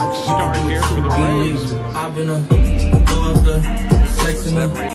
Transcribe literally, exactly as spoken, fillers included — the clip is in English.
Start here for the Rays. I've been a go up the sex in the